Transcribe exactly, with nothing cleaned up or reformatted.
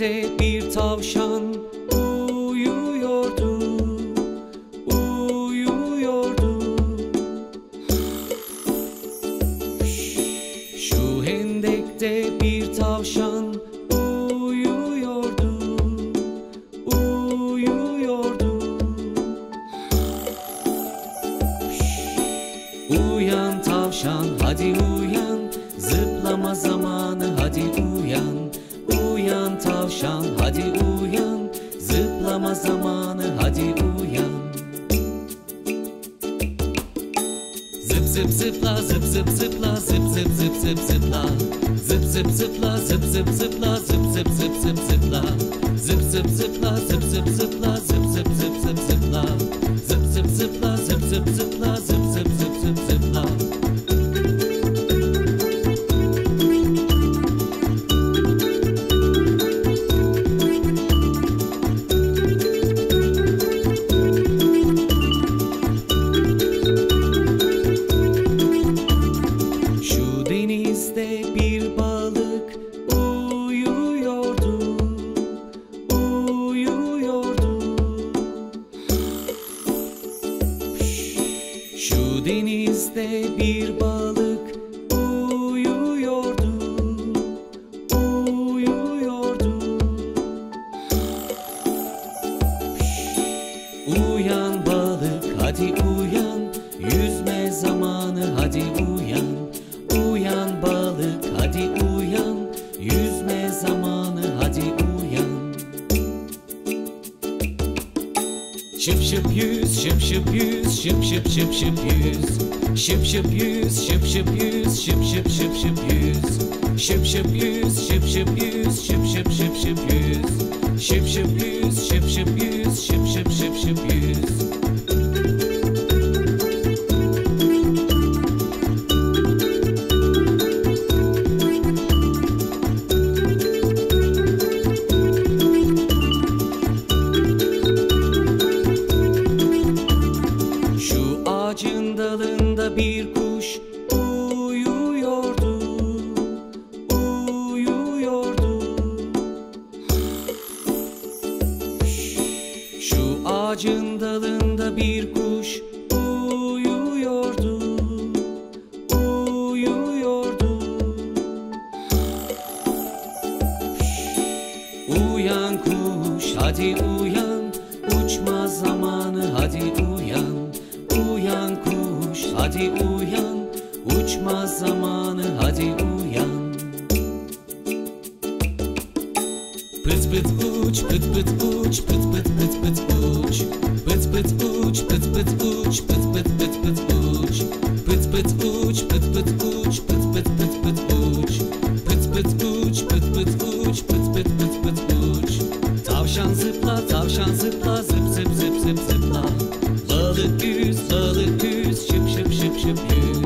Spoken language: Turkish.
hendekte bir tavşan uyuyordu, uyuyordu. Şu hendekte bir tavşan uyuyordu, uyuyordu. Uyan tavşan, hadi uyan, zıplama zamanı, hadi uyan. Uyan tavşan, hadi uyan, zıplama zamanı, hadi uyan. Zıp zıp zıpla, zıp zıp zıpla, zıp zıp zıp zıp zıpla. Zıp zıp zıpla, zıp zıp zıpla, zıp zıp zıp zıp zıpla. Zıp zıp zıpla, zıp zıp zıpla, zıp zıp zıp zıp zıpla. Zıp zıp zıpla, zıp zıp zıpla, zıp zıp zıp zıp zıpla. Şu denizde bir balık uyuyordu, uyuyordu. Şu denizde bir balık uyuyordu, uyuyordu. Uyan balık, hadi uyan, yüzme zamanı, hadi uyan. Uyan balık, hadi uyan, yüzme zamanı, hadi uyan. Şıp şıp yüz, şıp şıp yüz, şıp şıp şıp şıp yüz. Şıp şıp yüz, şıp şıp yüz, şıp şıp şıp şıp yüz. Şıp şıp yüz, şıp şıp yüz, şıp şıp şıp şıp yüz. Şıp şıp yüz, şıp şıp yüz, şıp şıp şıp şıp yüz. Şu ağacın dalında bir kuş uyuyordu, uyuyordu. Şu ağacın dalında bir kuş uyuyordu, uyuyordu. Uyan kuş, hadi uyan, uçma zamanı, hadi uyan. Uyan kuş, hadi uyan, uçma zamanı, hadi uyan. Pıt pıt uç, pıt pıt uç, pıt pıt pıt pıt uç. Pıt pıt uç, pıt pıt uç, pıt pıt pıt pıt uç. Pıt pıt uç, pıt pıt uç, pıt pıt pıt pıt uç. Pıt pıt uç, pıt pıt uç, pıt pıt pıt pıt uç. Tavşan zıpla, tavşan zıpla, zıp zıp zıp zıp zıpla. Balık yüz, balık yüz, şıp şıp şıp şıp yüz.